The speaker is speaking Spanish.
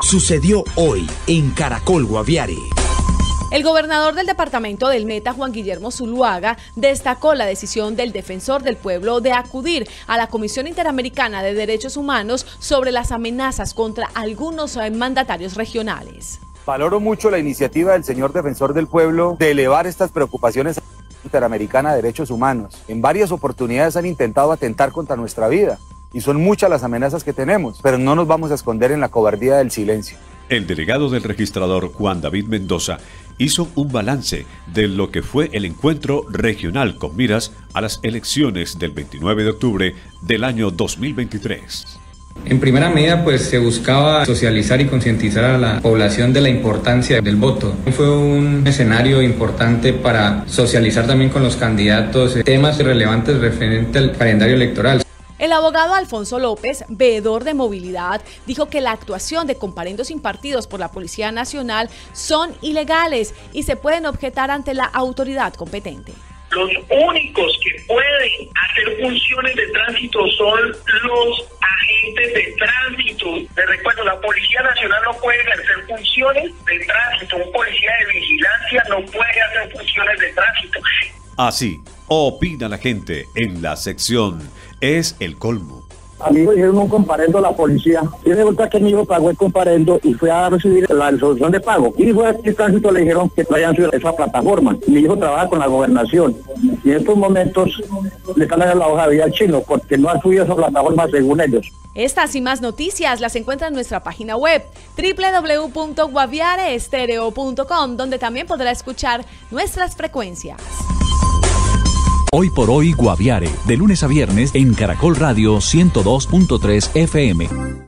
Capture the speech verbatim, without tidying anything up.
Sucedió hoy en Caracol Guaviare. El gobernador del departamento del Meta, Juan Guillermo Zuluaga, destacó la decisión del defensor del pueblo de acudir a la Comisión Interamericana de Derechos Humanos sobre las amenazas contra algunos mandatarios regionales. Valoro mucho la iniciativa del señor defensor del pueblo de elevar estas preocupaciones a la Interamericana de Derechos Humanos. En varias oportunidades han intentado atentar contra nuestra vida y son muchas las amenazas que tenemos, pero no nos vamos a esconder en la cobardía del silencio. El delegado del registrador Juan David Mendoza hizo un balance de lo que fue el encuentro regional con miras a las elecciones del veintinueve de octubre del año dos mil veintitrés. En primera medida, pues se buscaba socializar y concientizar a la población de la importancia del voto. Fue un escenario importante para socializar también con los candidatos temas relevantes referentes al calendario electoral. El abogado Alfonso López, veedor de movilidad, dijo que la actuación de comparendos impartidos por la Policía Nacional son ilegales y se pueden objetar ante la autoridad competente. Los únicos que pueden hacer funciones de tránsito son los agentes de tránsito. Les recuerdo, la Policía Nacional no puede ejercer funciones de tránsito. Un policía de vigilancia no puede hacer funciones de tránsito. Así opina la gente en la sección Es el Colmo. A mí me dijeron un comparendo a la policía. Y resulta que mi hijo pagó el comparendo y fue a recibir la resolución de pago. Y fue a tránsito, le dijeron que no hayan subido a esa plataforma. Mi hijo trabaja con la gobernación. Y en estos momentos le están dando la hoja de vida al chino porque no ha subido esa plataforma según ellos. Estas y más noticias las encuentra en nuestra página web doble u doble u doble u punto guaviare estéreo punto com, donde también podrá escuchar nuestras frecuencias. Hoy por hoy Guaviare, de lunes a viernes en Caracol Radio ciento dos punto tres F M.